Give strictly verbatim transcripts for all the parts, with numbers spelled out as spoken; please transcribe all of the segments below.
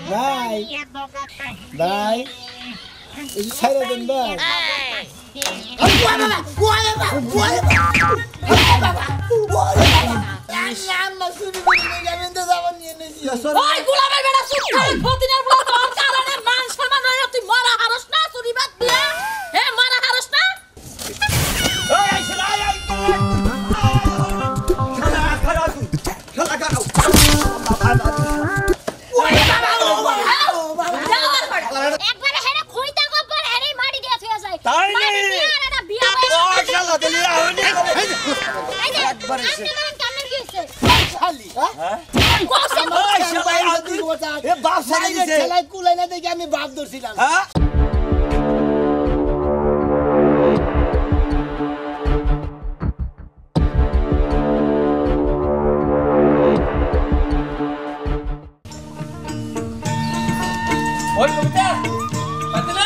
ভাই ভাই এই ছাইরা দেন ভাই ওয়া বাবা ওয়া বাবা ওয়া বাবা নাম শুরু করে গেলেন তো যাবেন নিয়ে নিছি ওই গোলামের বেটা চুপ কর ফতিনের বলা তোর কারণে মান সম্মান হয়ে তুই মারা হারস না চুরি বাদ দিয়া হে মারা হারস না ওই আইসলা আই আই খালা খালা খালা খালা ওই বাবা ও বাবা একবারে হেরে খুইতা গব্বর হেরে মারি দিয়া থিয়া যায় তাই নি বিয়াটা বিয়া ও খালা দিলি আউনি একবারে সে কেমন কি হইছে খালি হ্যাঁ কোসে ওই সবাই আদি গোটা এ বাপ সারা দিছে ছেলাই কুলাই না দেখি আমি বাপ ধরছিলাম হ্যাঁ ওই কবিতা পাতলা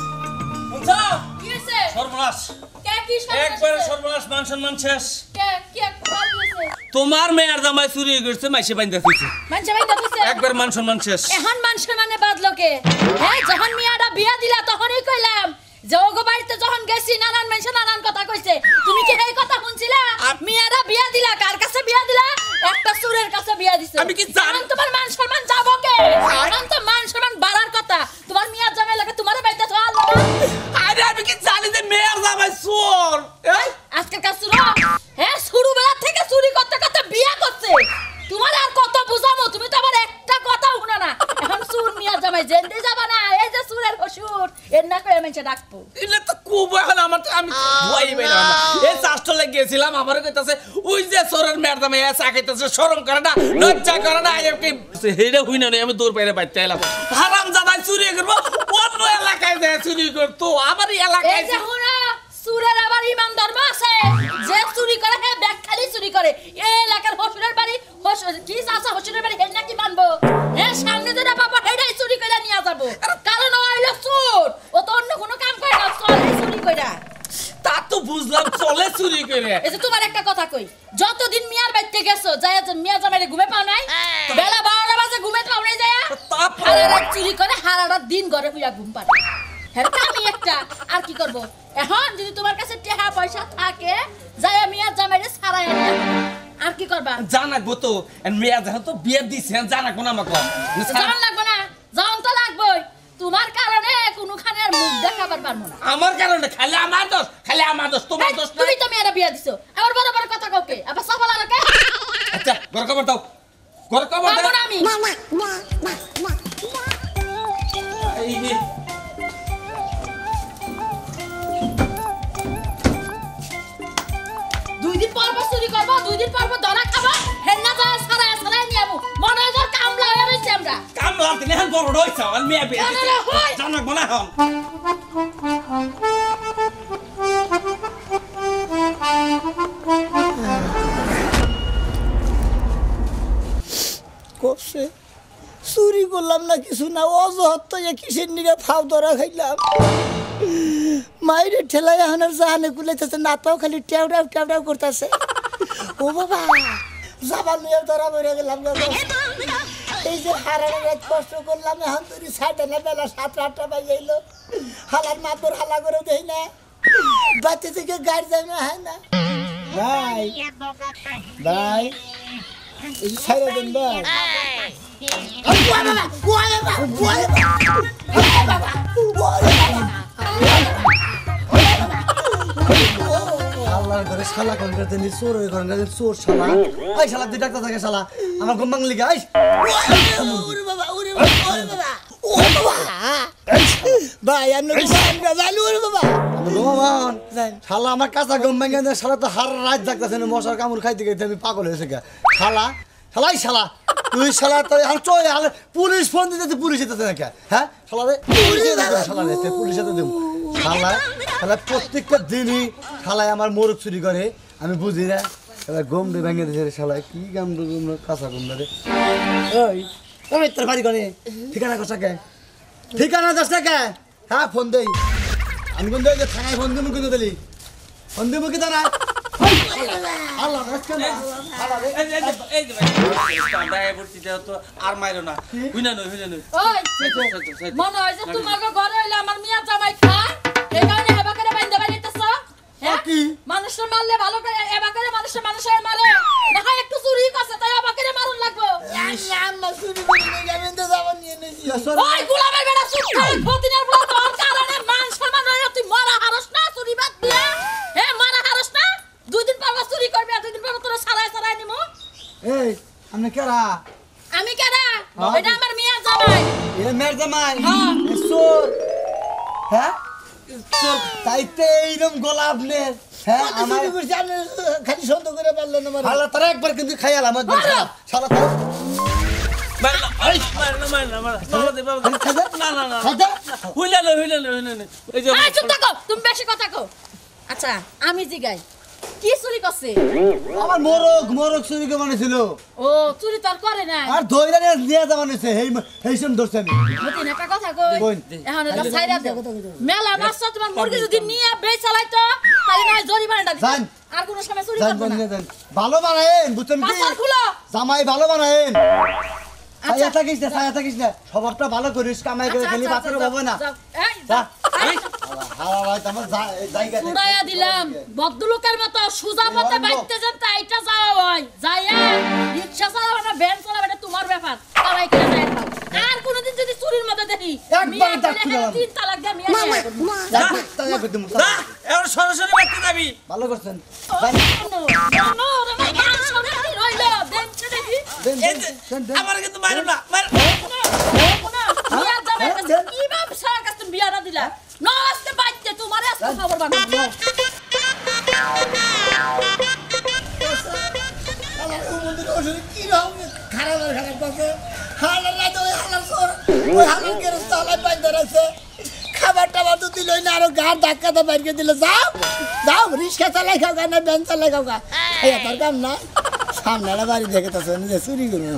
মুছা কি হইছে সর্বনাশ কে কি সর্বনাশ একবার সর্বনাশ মান সম্মান শেষ কে কি কাল হইছে তোমার মেয়ের জামাই চুরি করছে মাইসে বাইন্দা দিছে মানছে ভাই দাদুছে একবার মান সম্মান শেষ এখন মান সম্মানে বাদলোকে হ্যাঁ যখন মিয়াটা বিয়া দিলা তখনই কইলাম যে ওগো বাড়িতে যখন গেছি নানান মানুষ নানান কথা কইছে তুমি কি এই কথা শুনছিলা মিয়াটা বিয়া দিলা কার কাছে বিয়া দিলা একটা সুরের কাছে বিয়া দিছে আমি কি জানি তোমার মান সম্মান যাবো কে এখন তো মান সম্মান বাড়ার কথা তোমার মিয়া জামাই লাগে তোমারে বাইতে তো আলো আরে আমি কি জানি যে মেয়ের জামাই চোর এই আজকে কা সুর হ্যাঁ শুরু বেলা থেকে চুরি করতে করতে বিয়া করছে তোমার আর কত বুঝামো তুমি তো আবার একটা কথা শুনো না এখন সুর মিয়া জামাই জেন্দে যাবা না এই যে সুরের কসুর এর না কই আমি ডাকবো ইলে তো খুব এখন আমার আমি ভয় পাইলাম না এই চাষটলে গেছিলাম আমার কইতাছে ওই যে চোরের মেয়ের জামাই আছে কইতাছে শরম করে না লজ্জা করে না এই হেডে হইনা না আমি দূর বাইরে বাইতে আইলাম হারাম জামাই চুরি করব অন্য এলাকায় যায় চুরি করতো আমার এলাকায় এই যে হুনা সুরের আবার ইমান ধর্ম আছে যে চুরি করে হে ব্যাগ খালি চুরি করে এই এলাকার হসুরের বাড়ি হসুর কি চাচা হসুরের বাড়ি হেড নাকি মানবো হ্যাঁ সামনে যেটা বাবা হেডাই চুরি করে নিয়ে যাবো কারণ ও হইলো চোর ও তো অন্য কোনো কাম করে না চলে চুরি করে তা তো বুঝলাম চলে চুরি করে এই যে তোমার একটা কথা কই যতদিন মিয়ার বাড়িতে গেছো যায় মিয়া জামাইরে ঘুমে পাও নাই বেলা বারোটা বাজে ঘুমে পাও নাই যায় হারারা চুরি করে হারারা দিন ঘরে হুইয়া ঘুম পারে হ্যাঁ আমি একটা আর কি করব এখন যদি তোমার কাছে টাকা পয়সা থাকে যায় মিয়া জামাইরে ছাড়াই আনিয়া আর কি করবা জানাবো তো মেয়া যখন তো বিয়ে দিছে জানাবো না আমাকে জান লাগবে না জান তো লাগবেই তোমার কারণে কোনখানে আর মুখ দেখাবার পারবো না আমার কারণে খালি আমার দোষ খালি আমার দোষ তোমার দোষ তুমি তো মেয়েরা বিয়া দিছো আবার বড় বড় কথা কাউকে আবার সবালা রাখে আচ্ছা ঘর খবর দাও ঘর খবর দাও আমি এই নে দুই দিন পর পর চুরি করবো দুই দিন পর পর ধরা খাবো হেন্না যা সারা সারা নিয়ে যাবো মনে হয় কামলা হয়ে রয়েছে আমরা কামলা তুমি এখন বড় রইছো আর মেয়ে বিয়ে দিছে জানাবো না এখন করছে চুরি করলাম না কিছু না অজহত তো কিসের নিগে ফাও ধরা খাইলাম মায়ের ঠেলাই এখন আর জাহানে কুলাইতেছে নাতাও খালি টেউডাও টেউডাও করতেছে ও বাবা যাবার মেয়ের ধরা বেড়ে গেলাম এই যে হারানো রাত কষ্ট করলাম এখন তুই সাইডে না বেলা সাত আটটা বাজে এলো হালার মাতর হালা করে দেই না বাচ্চা থেকে গাড়ি যায় না হয় না ভাই ভাই এই ছাইরা দেন ভাই আল্লাহর ঘরে শালা কোন করতে নি চোর ওই ঘরে চোর শালা ওই শালা দুই ডাক্তার থাকে শালা আমার ঘুম ভাঙলি গাই ওরে বাবা ওরে বাবা ওরে বাবা ও বাবা ভাই আমি ঘুমাই জানি ওরে বাবা আমি ঘুমান শালা আমার কাঁচা ঘুম ভাঙে দেয় শালা তো হার রাত জাগতেছে না মশার কামড় খাইতে খাইতে আমি পাগল হয়েছে গা শালা শালাই শালা তুই শালা তুই আর চলে পুলিশ ফোন দিতে পুলিশ যেতে নাকি হ্যাঁ শালা রে পুলিশ শালা রে পুলিশ যেতে দেব শালা শালা প্রত্যেকটা দিনই শালায় আমার মোরগ চুরি করে আমি বুঝি না শালা গম দিয়ে ভেঙে দিয়েছে শালা কি গাম কাঁচা গম রে ওই ওই তোর বাড়ি কোনে ঠিকানা কোথা কে ঠিকানা দশ টাকা হ্যাঁ ফোন দেই আমি কোন থানায় ফোন দেবো কিন্তু দিলি ফোন দেবো কি তারা আল্লাহ রাখছে না এই যে এই যে ভাই ঠান্ডা এ বুঝতে তো আর মাইরো না হুইনা নই হুইনা নই ওই মনে হয় যে তোমাকে ঘরে হইলে আমার মিয়া জামাই খায় এই কারণে হেবা করে বাইন্দা বাইতেছ হ্যাঁ কি? মানুষের মারলে ভালো করে হেবা করে মানুষের মানুষের মারে দেখা একটু চুরি করছে তাই হেবা করে মারুন লাগবো আম্মা চুরি করে নিয়ে আমি তো যাবার নিয়ে নিয়েছি ওই গোলামের বেটা চুপ থাক ফতিনের বলা তোর কারণে মান সম্মান রয় তুই মারা হারস না চুরি বাদ দিয়া হে মারা হারস না দুই দিন পর চুরি করবি আর দুই দিন পর তোর সারাই সারাই নিমু এই আমি কেরা আমি কেডা এটা আমার মিয়া জামাই এ মের জামাই হ্যাঁ। এ সোর হ্যাঁ সোর তাইতে এইরকম গোলাপ নে হ্যাঁ আমার চুরি করছি আপনি খালি সন্দেহ করে পারলেন আমার শালা তারা একবার কিন্তু খাইয়াল আমার শালা শালা তারা মারনা এই মারনা মারনা মারনা দে বাবা না না না খাইতে হুইনা নই হুইনা নই হুইনা নই এই যে এই চুপ থাকো তুমি বেশি কথা কও আচ্ছা আমি জিগাই কি চুরি করছে আমার মোরগ মোরগ চুরি কে বানাইছিল ও চুরি তোর করে না আর ধইরা নিয়ে নিয়ে যাওয়া নিছে এই এই সম ধরছে আমি মতিন একটা কথা কই কই? এখন এটা ছাইরা দে মেলা মাছ তোমার মুরগি যদি নিয়ে বেচ চালাইতো তাহলে না জরিমানাটা দিত যান। আর কোন সময় চুরি জান করবে না বন্ধ দেন ভালো বানায়েন বুঝছেন কি পাছার খুলো জামাই ভালো বানায়েন আচ্ছা। ছায়া থাকিস না ছায়া থাকিস না খবরটা ভালো করিস কামাই করে আচ্ছা, খালি আচ্ছা, বাচ্চারা আচ্ছা, পাবো না যাও, এই, যা যাও, এই, হাওয়া ভাই তোমার জায়গা দে। উড়াইয়া দিলাম বদলুকের মতো সুজা পথে বন্ধ। বাইতে যেন তা এটা যাওয়া হয় যাইয়া রিক্সা চালাবে না ভ্যান চালাবে এটা তোমার ব্যাপার তারাই কিনে যায় খাও। আর কোনোদিন যদি চুরির মধ্যে দেখি একবার মিয়া ডাক কিনে দিলাম। তিন তালাক দিয়ে মিয়া নিয়ে আসবো। যা, ছায়া করে দিমু, ছায়া। না এবার সরাসরি মারতে যাবি ভালো করছেন ও, শোনো, শোনো, রে ভাই, মান সম্মান রইলো, দেখছে দেখি। দেন এই দেন যে দেন, দেন আমার কিন্তু মারো না মার শোনো, শোনো, বিয়ার জামাইয়ের কাছে কি ব্যবসার কাছে তুমি বিয়াটা দিলা? না আসতে বাইতে, তোমারে আজকে খবর বানাবো। আমার মন্দির ওষুধ কি রকম খারাপ আর খারাপ করছে হালার রাতে ওই হালার সর ওই হালার গেরস্ত হালাই বাইন্দা রাখছে খাবার টাবার তো দিলই না আরো গার ধাক্কাতে বাইরে দিল যাও যাও রিক্সা চালাই খাও গা না ব্যান চালাই খাও গা এই তোর কাম না সামনে বাড়ি দেখে তো নিজে চুরি করবো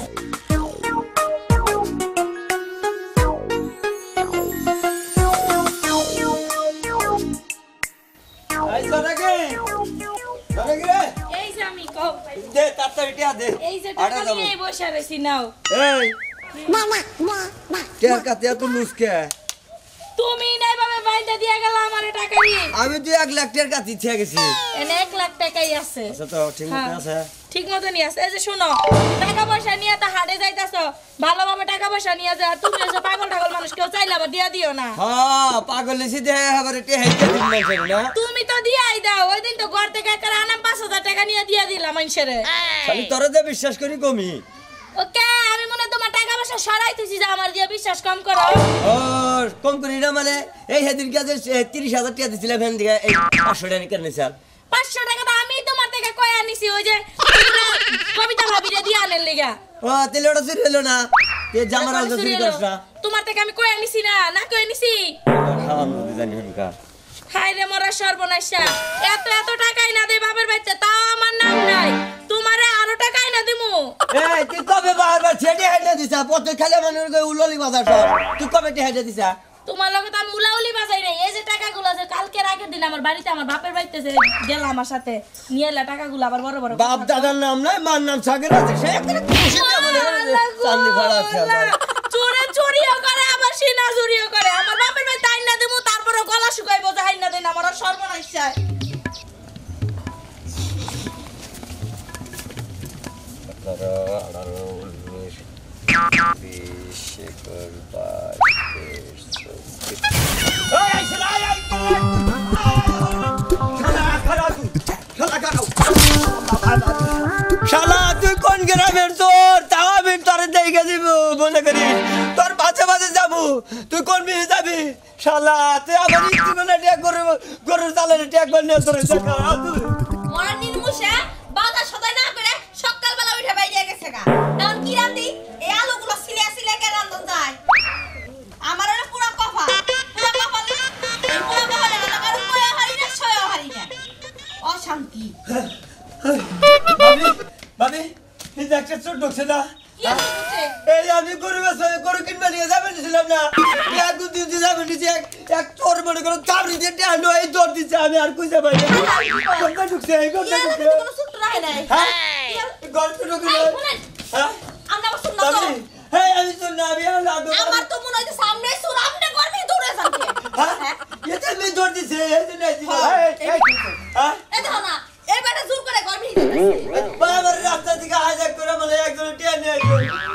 এই সনাকে সনাকে রে এই যে আমি কও দে তাড়াতাড়ি টিয়া দে এই যে আড়া টাকা যাবো নিয়ে বসে রইছি নাও এই টিয়ার কাছে এত লুসকে তুমি নাই ভাবে বাইন্দা দিয়া গেল আমারে টাকা নিয়ে আমি তো এক লাখ টিয়ার কাছে ইচ্ছে গেছি এনে এক লাখ টাকাই আছে আচ্ছা তো ঠিক মতো আছে ঠিক মতো নিয়ে আসে এই যে শুনো টাকা পয়সা নিয়ে তো হাটে যাইতাছো ভালোভাবে টাকা পয়সা নিয়ে যা তুমি এসে পাগল টাগল মানুষ কেউ চাইলে আবার দিয়া দিও না হ্যাঁ পাগল লিসি দে এবারে টিয়া হেইতে দিন মানুষের না তুমি তো দিয়াই দাও ওই দিন তো ঘর থেকে একটা আনাম পাঁচ হাজার টাকা নিয়ে দিয়া দিলাম মানুষের খালি তোরে দে বিশ্বাস করি কমি ওকে আমি মনে হয় তোমার টাকা পয়সা সরাইতেছি যে আমার দিয়ে বিশ্বাস কম করো ও কম করি না মানে এই সেদিন কাছে তিরিশ হাজার টিয়া দিছিলাম ভ্যান দিকে এই পাঁচশো টাকা কেন স্যার পাঁচশো টাকা তো আমি তোমার থেকে কয়ে আনিছি ওই যে কবিতা ভাবিরে দিয়ে আনেন লেগা ও তাহলে ওটা চুরি হলো না এ জামার আলদা চুরি করিস না তোমার থেকে আমি কয়ে আনিছি না না কয়ে আনিছি খাওয়ান নদী জানি হনকা হাই রে মরা সর্বনাশা এত এত টাকাই না দে বাবার বাড়িতে তাও আমার নাম নাই তোমারে আরো টাকাই না দিমু এই তুই কবে বারবার ছেড়ে হেঁটে দিছা পথে খেলে মানুষ উললি বাজার সব তুই কবে হেঁটে দিছা তোমার লগে তো আমি উলাউলি বাজাই রে এই যে টাকাগুলো যে কালকের আগের দিন আমার বাড়িতে আমার বাপের বাড়িতে যে গেল আমার সাথে নিয়ে এলা টাকাগুলো আবার বড় বড় বাপ দাদার নাম নাই মার নাম সাগর আছে সে একটা খুশি না বলে চান্দি ভাড়া আছে চোরে চুরিও করে আবার সিনা চুরিও করে আমার বাপের বাড়িতে আইন না দিমু তারপরে গলা শুকাইবো যে আইন না দেন আমার আর সর্বনাশ চাই শালা তুই কোন গ্রামের তোর তাও আমি তোর দেখে দিব মনে করিস তোর মাঝে মাঝে যাবো তুই কোন বিয়ে যাবি শালা তুই আমার ইচ্ছু করে ট্যাগ করে গরুর তালের ট্যাগ বানিয়ে তোর মর্নিং মুশা বাজার সদাই না করে সকালবেলা উঠে বাইরে গেছে গা এখন কি রান্দি এই আলুগুলো সিলে সিলে কে রান্ধন যায় আমার হলো পুরো কফা পুরো কফা এই পুরো কফা না আমার কয়া হারি না ছয়া হারি না অশান্তি ভাবি ভাবি এই যে একটা চোট ঢুকছে না কি হচ্ছে এই আমি গরু বেচে গরু কিনবে নিয়ে যাবেন ছিলাম না এক দুদিন যাবেন নিচে এক এক তোর মনে করো চাবড়ি দিয়ে টানো এই দৌড় দিচ্ছে আমি আর কইতে পারি না কোনটা ঢুকছে এই কোনটা ঢুকছে কোনো সূত্র রাখে নাই হ্যাঁ গল্প ঢুকছে এই শুনেন হ্যাঁ আমরা আবার শুননা তো হ্যাঁ আমি তো না আমি আর লাগো আমার তো মনে হইছে সামনে সুর আপনি গর্বে দৌড়ে যাচ্ছে হ্যাঁ এটা আমি দৌড় দিছে এই জন্য আইছি এই হ্যাঁ এই দেখো না এই বেটা জোর করে গর্বে দিতেছে বাবার রাস্তা থেকে হাজার করে মানে একজন টেনে আইছে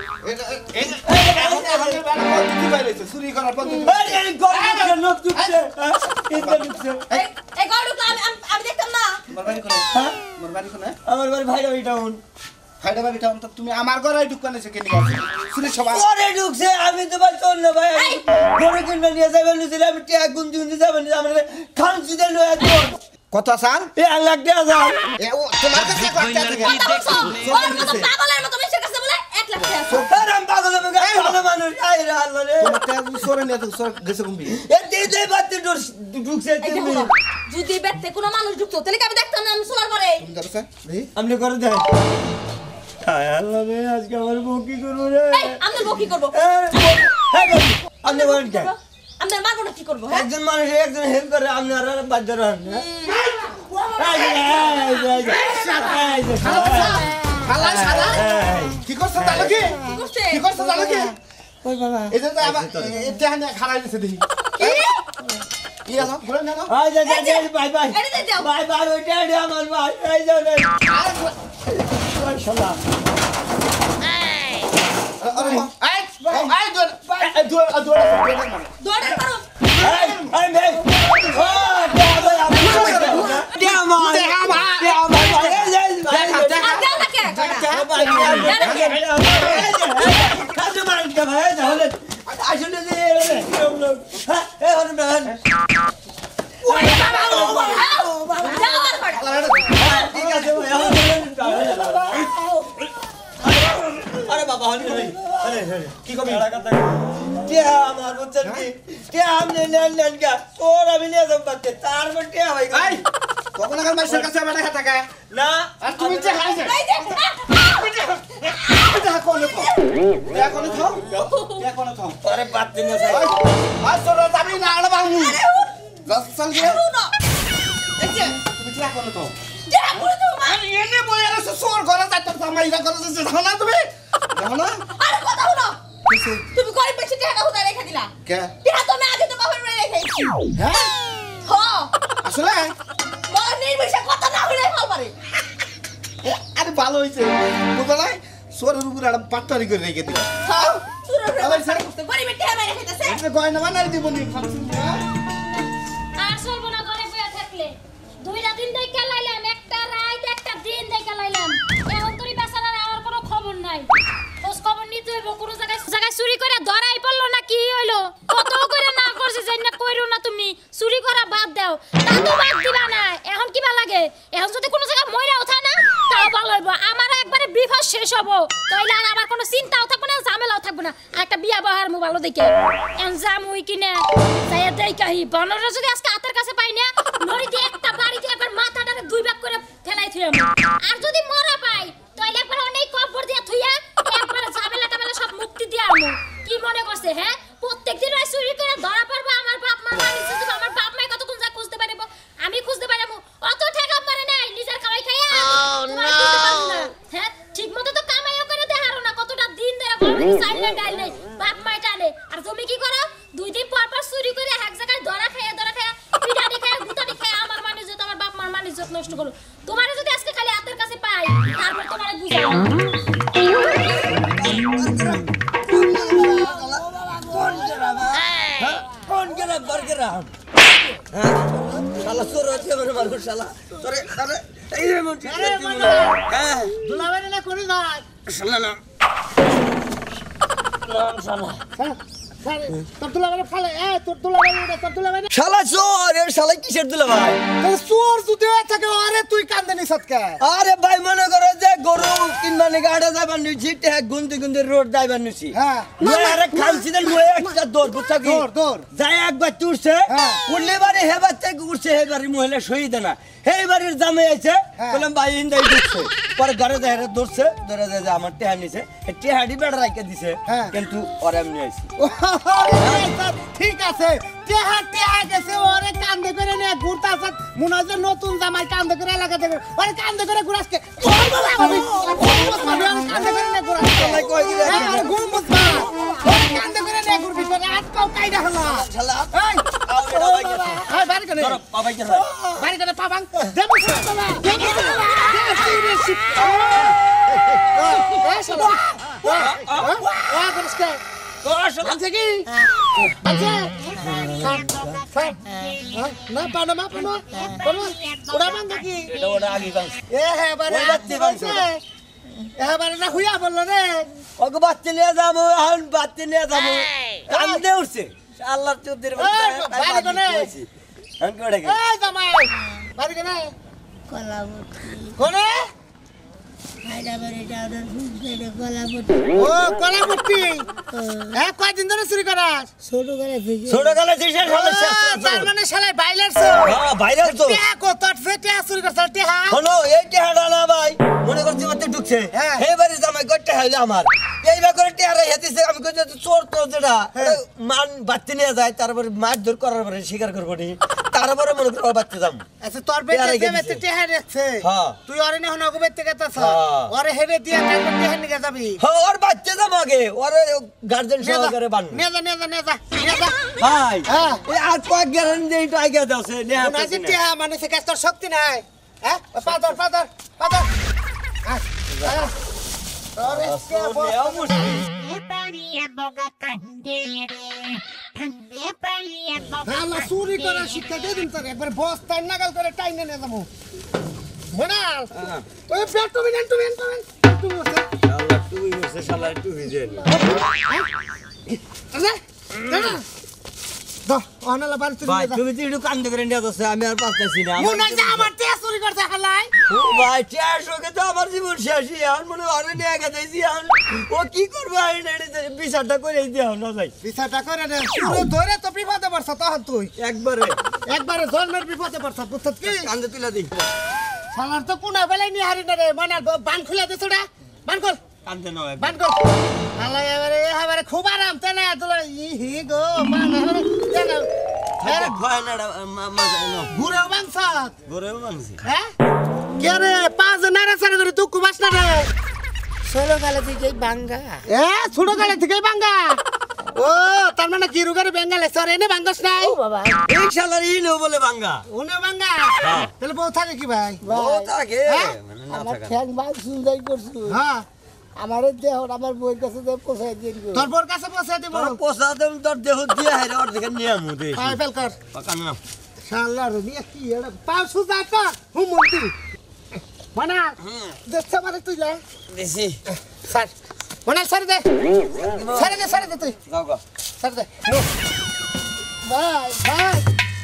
চুরি করার পদ্ধতি এই এই গল্প লোক ঢুকছে হ্যাঁ এটা ঢুকছে এই এই গর্বে আমি আমি দেখতাম না মোরবানি কোনে মোরবানি কোনে আমার বাড়ি ভাইরা ওই টাউন ফাইডা বাড়ি টাউন তো তুমি আমার ঘরে ঢুকানেছো কেন চুরি সবাই পরে ঢুকছে আমি তো ভাই চল না ভাই গরু কিনবে নিয়ে যাবেন নিছিলে আমি ট্যাগ গুনতে গুনতে যাবেন আমার খান সুদে লয়ে একজন কত আসান এ লাখ দেয়া যায় এ ও তোমার কাছে কত আছে কথা বলছো ওর মতো পাগলের মতো মিশে গেছে বলে এক লাখ টাকা আরাম পাগল হবে গায় ভালো মানুষ আই রে আল্লাহ রে তোমার টাকা সরে নিয়ে তো সরে গেছে কুম্বি এ দে দে বাতে ঢুকছে এই দেখো না, যদি বেতে কোনো মানুষ ঢুকতো তাহলে কি আমি দেখতাম না আমি সোলার পরে তুমি যাবে স্যার দেই আপনি করে দেন হায় আল্লাহ রে আজকে আমার বউ কি করব রে এই আমি বউ কি করব হ্যাঁ বাবু আপনি বলেন কি আমি মারবো না কি করব হ্যাঁ একজন মানুষ একজন হেল্প করে আপনি আর বাধ্য রন খালা সারা কি করছ জানো কি কি করছে কি করছ জানো কি ওই বাবা এই যে আবার এটা হানে খারাই দিছে দেখি কি কি আছে ঘুরে না আই যা যা বাই বাই এটা দে দাও বাই বাই ওইটা এটা আমার ভাই এই যাও রে মাশাআল্লাহ আরে আই আই দৌড় দৌড় দৌড় দৌড়ে করো এই এই ভাই ও দেয়া ভাই আমি দেয়া মা দেয়া মা দেয়া মা এই যাই ভাই আর দাও না কে কাজে মারেন কে ভাই তাহলে আসলে যে হ্যাঁ এই হন ম্যান ওই বাবা ও বাবা দাও আর পড়া ঠিক আছে ভাই আরে বাবা হন ভাই আরে কি কবি কে আমার বলছেন কি কে আমনে নেন নেন কা তোর আমি নিয়ে যাব বাচ্চা তার মধ্যে ভাই আই কখন আগে মাসের কাছে আমার টাকা টাকা না আর তুমি যে খাইছে এই যে টাকা কোনে তো টাকা কোনে তো টাকা কোনে তো আরে বাদ দিন না ভাই আর তোর আমি না আলো বাবু দশ সাল দিয়ে না এই যে তুমি টাকা কোনে তো যা করে তো মা আরে এনে বই আর সোর ঘরে যাইতে জামাইরা করে যাচ্ছে জানো না তুমি জানো না আরে কথা হলো তুমি গরিব বেশি টাকা হুদা রেখে দিলা কে টাকা তো আমি আগে তো বাপের বাড়ি রেখেছি হ্যাঁ হ্যাঁ আসলে বড় নির্বিষে কথা না হইলে ফল পারে আরে ভালো হইছে বুঝো না সোরের উপরে একটা পাট্টারি করে রেখে দিল হ্যাঁ সুরে আবার স্যার গরিবের টাকা মেরে খেতেছে এটা গয়না বানাই দিব নি ফাংশন আর চলবো না ঘরে বসে থাকলে দুইটা দিন দেখে লাইলাম একটা রাত একটা দিন দেখে লাইলাম এখন তোর বেচারার আমার কোনো খবর নাই খোঁজ খবর নিতে হইব কোনো জায়গায় জায়গায় চুরি করে ধরাই পড়লো না কি হইলো কত করে না করছে যে না কইরো না তুমি চুরি করা বাদ দাও তা তো বাদ দিবা না এখন কিবা লাগে এখন যদি কোনো জায়গায় মইরা ওঠা না তাও ভালো হইব আমার একবারে বিপদ শেষ হবো তাইলে আর আমার কোনো চিন্তাও থাকবে না ঝামেলাও থাকবে না একটা বিয়া বাহার মু ভালো দেখে এখন যাম ওই কিনে যাই দেই কাহি বানররা যদি আজকে হাতের কাছে পাই না নড়িতে একটা বাড়িতে একবার মাথাটারে দুই ভাগ করে ফেলাই থুইম আর যদি মরা পাই তাইলে একবার অনেক কবর দিয়া থুইয়া একবার ঝামেলা টামেলা সব মুক্তি দিয়া আমু কি মনে করছে হ্যাঁ প্রত্যেকদিন ওই চুরি করে ধরা পড়বো আমার বাপ মা মানিছে তো আমার বাপ মা কতক্ষণ যা খুঁজতে পারবো আমি খুঁজতে পারবো অত ঠেকা পারে নাই নিজের কামাই খাইয়া তোমার খুঁজতে পারবো না হ্যাঁ ঠিক মতো তো কামাইও করে দেখারো না কতটা দিন ধরে ঘরে চাইলে ডাল নেই বাপ মা টানে আর তুমি কি করো দুই দিন পর পর চুরি করে এক জায়গায় ধরা খাইয়া ধরা খাইয়া পিটানি খাইয়া গুতানি খাইয়া আমার মানিজ আমার বাপ মার মানিজ নষ্ট করো তোমার যদি আজকে খালি হাতের কাছে পাই তারপর তোমার বুঝাবো কোন গেরা বর্গেরা হ্যাঁ শালা চোর আছে মানে মানুষ শালা তোরে আরে এই রে মন আরে হ্যাঁ দুলাবারে না করে না শালা না নাম শালা তোর দুলাবারে ফালে এ তোর দুলাবারে তোর দুলাবারে শালা চোর এর শালা কিসের দুলা ভাই তোর সুর যদি থাকে আরে তুই কান্দে নি সৎকা আরে ভাই মনে করো যে গরু কিনবানি গাড়ি যাইবার নিছি টেহা গুনতে গুনতে রোড যাইবার নিছি হ্যাঁ। মুই আরে খামছিদের মুই একটা দৌড় বুঝছা কি দৌড়, দৌড়। যাই একবার তুরছে হ্যাঁ। উঠলে বারে হেবার থেকে উঠছে হেবারি মহিলা শহীদ না সেই বাড়ির জামে আইছে হ্যাঁ। বললাম ভাই ইন্দাই ঢুকছে পরে ঘরে যাই ধরছে ধরে যায় যে আমার টেহা নিছে টেহাডি বেড়া রাইকে দিছে হ্যাঁ। কিন্তু ওরা এমনি আইছে ঠিক আছে টেহা টেহা গেছে ওরে কান্দে করে নিয়ে ঘুরতাছে মনে হয় যে নতুন জামাই কান্দে করে এলাকা থেকে ওরে কান্দে করে ঘুরাসকে কান্দে করে নিয়ে ঘুরাসকে ঘুম বুঝবা কান্দে করে নিয়ে ঘুরবি করে আটকাও কাইডা হলো শালা এই আউরে ভাই গেছে এই বাড়ি করে ধরো পাবাই গেছে বাড়ি করে পাবাং দেবো বাবা দেবো এই শালা ও করসকে ও শালা আছে কি আছে না পানো মা পানো পানো ওরা বাঙ্গা কি এটা ওটা আগে বাংছে এ হে বারে ওই বাচ্চা বাংছে এ বারে না হুইয়া বললো রে ওকে বাচ্চা নিয়ে যাবো এখন বাচ্চা নিয়ে যাবো কান্দে উঠছে আল্লাহর চোদ্দের বাড়ি কোনে আমি করে গেছি এই জামাই বাড়ি কোনে কলাবতী কোনে হায়দ্রাবাদে যাওয়ার ফুলকেটে কলাবতী ও কলাবতী হ্যাঁ কয়দিন ধরে চুরি করাস ছোট করে থেকে ছোট গেলে শেষের ও, হলে শেষ তার মানে শালাই বাইলারছো হ্যাঁ ভাইরাল তো টিয়া কো তোর ফে টিয়া চুরি করছ টিয়া শোনো এই টেহাটা না ভাই মনে করছি মধ্যে ঢুকছে হ্যাঁ। এই বাড়ি জামাই করতে হইলে আমার এইবার করে টেহারা হেতিছে আমি কই যে চোর তো যেটা হ্যাঁ। মান বাচ্চা নিয়ে যায় তারপরে মাছ ধর করার পরে স্বীকার করবো নি তারপরে মনে করো বাচ্চা যাম আচ্ছা তোর বেটে টিয়া রেখে যে বেতে দিছে। টিয়া রেখছে হ্যাঁ। তুই অরে না হনগো বেতে গেতাছ হ্যাঁ। অরে হেডে দিয়া কাকু টিয়া নিয়ে যাবি হ্যাঁ ওর বাচ্চা যাম আগে ওরে গার্জেন সহকারে বান নিয়ে যা নিয়ে যা নিয়ে যা নিয়ে যা ভাই হ্যাঁ। এই আর কয়েক গ্যারান্টি এইটা আগে দাওছে নেহা উনাজি টিয়া মানে সে কাজ তোর শক্তি নাই হ্যাঁ পাদর পাদর পাদর হ্যাঁ হ্যাঁ। আরে টিয়া বল। হালা চুরি করা শিক্ষা দিয়ে দিন তোর একবার বস্তায় নাগাল করে টাইনে নিয়ে যাবো মনাল ওই ব্যাট তুমি নেন তুমি নেন তুমি তুমি বসে আল্লাহ তুই বসে শালা একটু ভিজে আরে দাদা দাও অনালা বাড়ি চুরি ভাই করে তুমি তো একটু কান্দে করে নিয়ে যাচ্ছে আমি আর পাচ্ছি না মনে যে আমার টিয়া চুরি করতে হালাই ও ভাই চার সঙ্গে তো আমার জীবন শেষই আর মনে হয় নিয়ে গেছি ও কি করবো বিচারটা করে দিয়ে না ভাই বিচারটা করে নে পুরো ধরে তো বিপদে পড়ছ তখন তুই একবারে একবারে জন্মের বিপদে পড়ছ বুঝছত কি কান্দে তুলে দিই শালার তো কোনা বেলায় নিয়ে হারি না রে মনাল বান খুলে দে ছোড়া বান কর কান্দে নয় বান কর আল্লাহ এবারে এবারে খুব আরাম তেনা তোলা ই হি গো মান এবারে তেনা আরে ভয় না মজা না ঘুরে বানসাত ঘরেও মানছি হ্যাঁ কে রে পাঁচ নারা সারে করে তুই কুবাস না রে ষোলো কালে থেকে বাঙ্গা এ ছোট গাড়ি থেকে বাঙ্গা ও তার মানে কি রুগারে বেঙ্গালে সর এনে বাঙ্গাস নাই ও বাবা এই শালার ই নো বলে বাঙ্গা ওনে বাঙ্গা তাহলে বউ থাকে কি ভাই ও থাকে হ্যাঁ? মানে না আমার থাকা ঠ্যাং বাল সুন্দর করছু হ্যাঁ আমার দেহ আমার বইয়ের কাছে যে পোষায় দিন গো তোর বোর কাছে বসে দিব তোর পোষা দেম তোর দেহ দিয়ে হাইরে ওর দেখে নিয়ে আমু দে পাই ফেল কর পাকা না শালা রে নিয়ে কি এড়া পাও সুজা তো হুম মন্দি মানা দেখছ মানে তুই লা দেশি স্যার মানা সারে দে সারে দে সারে দে তুই যাও গো সারে দে নো বাই বাই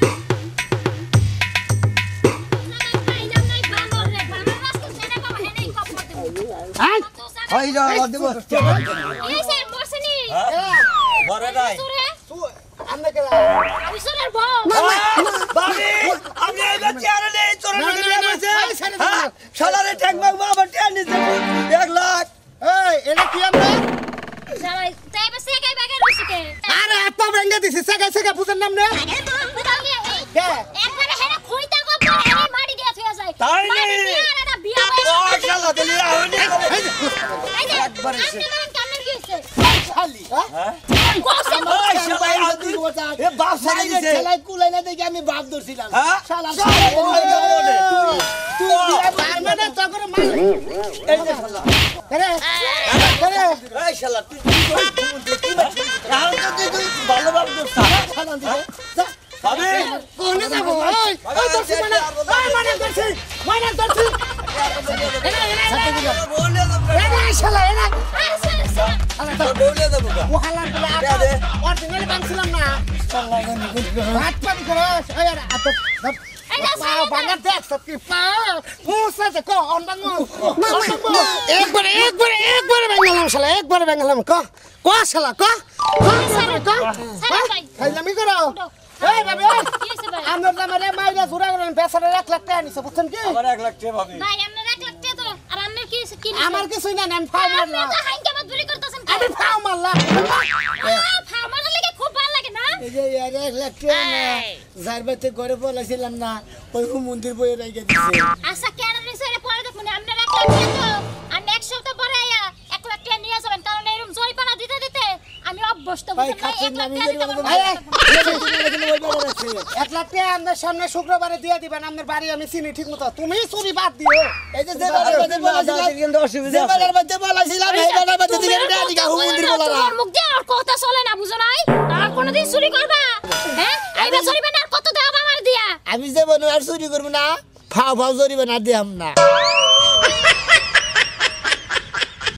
আই হই যা দেব এই স্যার মরছেনি ঘরে নাই তুই আমনে কে আমি সোনার বউ বাবি আমি এই চেয়ারে নেই তোর না, নিয়ে না, না, বসে এই ছেড়ে দে। হ্যাঁ শালারে ঠ্যাং মাগবো আবার টেন নিতে এক লাখ এই এটা কি আমরা সবাই তাই বসে গায় বাগে রসিকে আরে এত ভেঙ্গে দিছিস সেগা সেগা বুঝেন নাম রে কে একবারে হেরা খইতা গো পরে হেরা মারি দিয়া থইয়া যায় তাই নি? মারি দিয়া আর এটা বিয়া ও হইছে শালা দিলি আহনি এই যে একবারে সে- আপনি মানে কেমন কি হইছে খালি হ্যাঁ কোসে ওই শালা আদি এ বাপ সারি দিছে ছেলাই কুলাই না দেখে আমি বাপ ধরছিলাম হ্যাঁ শালা শালা বলে বলে তুই পার মানে তো করে মার এই যে শালা আরে আরে এই শালা তুই কি করছিস তুই আর তো তুই ভালো ভালো দোস্ত শালা দিছে যা ভাবি কোনে যাব ওই ওই দর্শি মানে ওই মানে দর্শি মানে দর্শি বলে দাও এ শালা এ না বলে দাও বাবা ও হালার বলে দে দে। অরিজিনাল বাংছিলাম না ভাত পানি করস ওই আর আত ধর এই গেছে বাংলা দেখ সব কি পা ফুসে কো অন্ডাং একবারে একবারে একবারে বাংলাম শালা একবারে বাংলাম ক ক শালা ক ক ক সারা ভাই খাইলামি করো এই বাবা কি হইছে ভাই আমরা আমারে মাইরা জুরা করেন পেছারে এক লাখ টাকা নিছে বুঝছেন কি আমার এক লাখ টাকা ভাবি ভাই আপনার এক লাখ টাকা তো আর আপনার কি হইছে কি আমার কিছুই না আমি ফাও আপনি মারলাম তো হাইঙ্কা বাদ বুড়ি করতেছেন আমি ফাও মারলাম ফাও মারার লাগে খুব ভালো লাগে না এই যে আর এক লাখ টাকা না যার বাড়িতে ঘরে বলেছিলাম না ওই মন্দির বইয়ে রেখে দিছে আচ্ছা কেন নিছে রে পরে দেখুন আপনার এক লাখ টাকা তো আমি এক সপ্তাহ পরে আয়া এক লাখ টাকা নিয়ে যাবেন কারণ এরকম জরিপানা দিতে দিতে আমি অভ্যস্ত ভাই বুঝছেন না খাচ্ছেন এক না লাখ নিজের টাকা মতো এক লাখ টাকা আপনার সামনে শুক্রবারে দিয়ে দিবেন আপনার বাড়ি আমি চিনি ঠিক মতো তুমি চুরি বাদ দিও এই যে যে বাড়ির মধ্যে বলেছিলাম কিন্তু অসুবিধা যে বাড়ির মধ্যে বলেছিলাম এই বাড়ির মধ্যে দিকে টাকা মন্দির বলারা তোমার মুখ দিয়ে আর কথা চলে না বুঝো নাই আর কোনদিন চুরি করবা হ্যাঁ এইবার চুরি বানা আর কত দাও আমার দিয়া আমি যে বনু আর চুরি করব না ফাও ফাও জরিবে না দিয়াম না